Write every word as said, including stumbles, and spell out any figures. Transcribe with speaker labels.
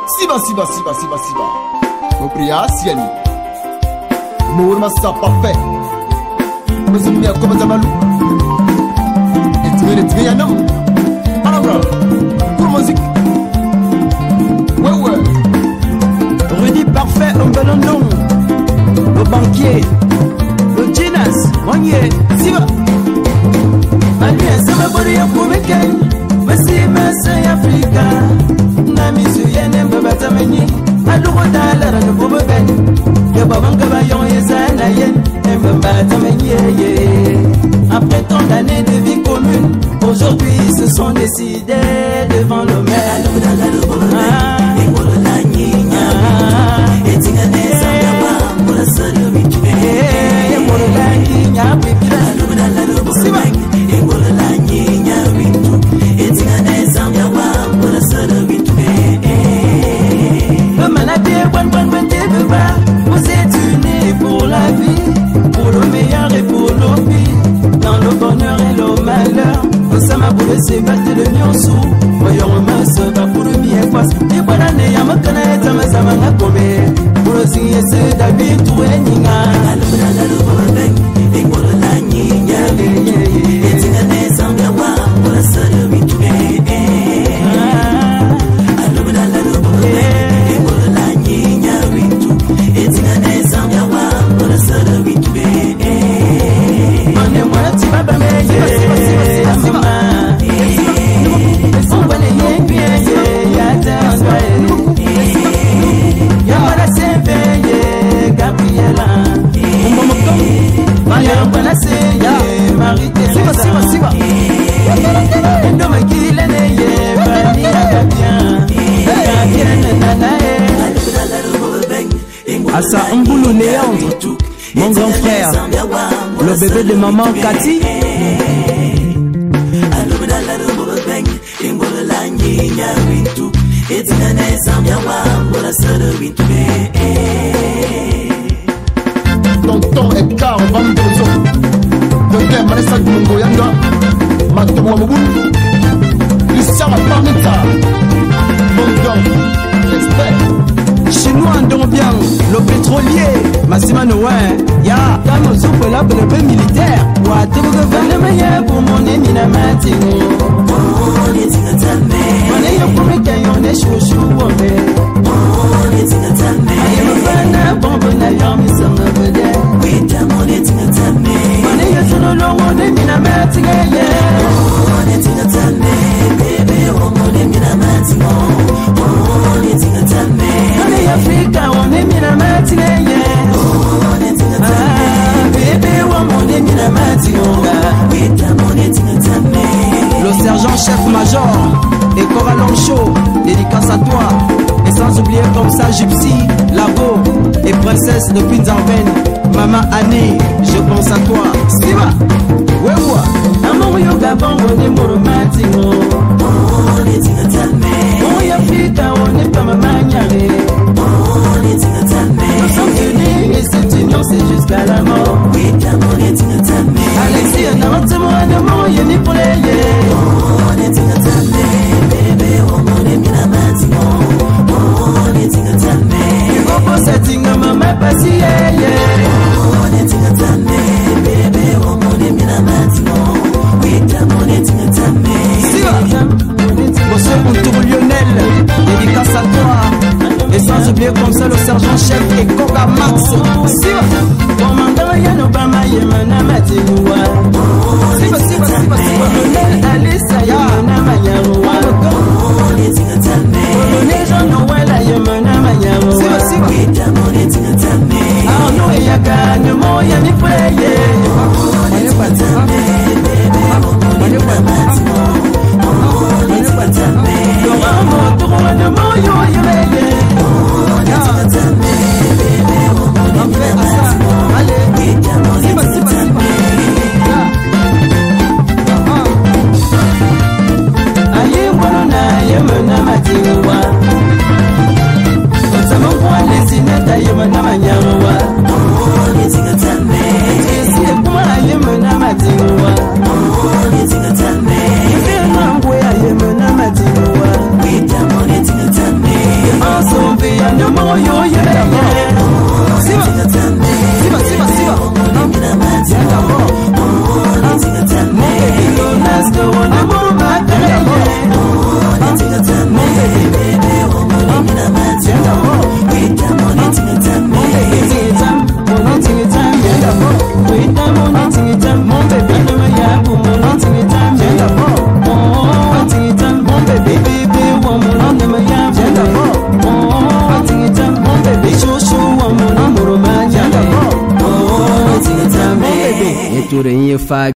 Speaker 1: Siba, siba, siba, siba, siba. Opria, siani. Mourma sa parfait. Mozumbi a comme Zamalou. Et tu veux tuer un homme. Alors, pour musique. Ouais, ouais.
Speaker 2: Rudy parfait, un bel nom. Le banquier. Le Ginas, Wanye, Siba. Malgré ça, ma bonne y'a pour mes gains. Merci, merci, Africa. Nami Suyane, Babatamani. Adouro Dala, le beau gain. Yababang Gabayon, Yesanayen. Après tant d'années de vie commune, aujourd'hui se sont décidés devant le maire. Vous êtes unis pour la vie, pour le meilleur et pour le pire, dans le bonheur et le malheur. Nous sommes à bouler, c'est battre le lion sous. Voyons le masse, va pour le bien passe. Et voilà, n'est y'a ma canette, ma samana come. Pour le signer, c'est d'habitude, tout est nina. Et pour le lagny, y'a les yé. Et c'est la naissance, y'a wa, pour la seule vie, tout est. Assa Mboulou Néandre, mon grand frère, le bébé de maman Cathy.
Speaker 1: Tonton et car on va me dire ça. Docteur Manessa Mungo Yanga, Mato Wamboul, Lucien Parmita, Tonton, j'espère.
Speaker 2: Chez nous en Dombian, le pétrolier, Massima Noël, ya, comme on souffle là pour le peu militaire. Ouah, tu veux faire le meilleur pour mon ami la matinée. On est zingatame. On est pour mes caillons, on est chouchou, on est. On est zingatame. On est le bon bon ailleurs, mais ça me veut dire. Oui, t'as mon est zingatame. On est sur le long, on est mis la matinée. On est zingatame, bébé, on est mis la matinée. On est zingatame. Africa, on est mis la matinée. On est zingatame. Ah, bébé, on est mis la matinée. Le sergent-chef major et Coral Show, dédicace à toi. Et sans oublier comme ça Gypsy, Labo et princesse de Pinzarven. Maman Annie, je pense à toi. Siva, Wewa, Amour Yoga Bongo, on est Moromatino. On est zingatame. On est Africa, on est pas ma manière. Nous sommes unis et cette union c'est jusqu'à la mort. Oui, on est zingatame. Alexis, on a rentré mon amour, y'a ni pour les yé. On est zingatame, bébé, on est mis la matinée. On est zingatame. Il faut pas s'attinger, maman, pas si yé. On est zingatame, bébé, on est mis la matinée. Oui, on est zingatame. Monsieur Pontour Lionel, dédicace à toi. Et sans oublier comme ça le sergent-chef et Koga Max. Siva, commandant Yann Obama, Yemana Matiwa. Siva, Siva, Siva, Siva, Colonel Alissa, Yemana Mayawa. Colonel Jean-Noël, Yemana Mayawa. Siva, Siva, Arnaud et Yaka, Nemo, Yanni Playe. Laurent Motour, Nemo, Yo, Yemeye. Allez, Siba, Siba, Siba. bébé, mon nom me y'a bien d'abord. Oh, tingita, mon bébé, chouchou, mon amour, ma y'a d'abord. Oh, tingita, mon bébé, et tout rien fa.